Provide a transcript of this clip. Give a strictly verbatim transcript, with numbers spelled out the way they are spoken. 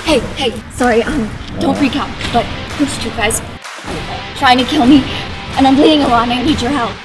Hey, hey, sorry, um, don't freak out, but those two guys are trying to kill me, and I'm bleeding a lot and I need your help.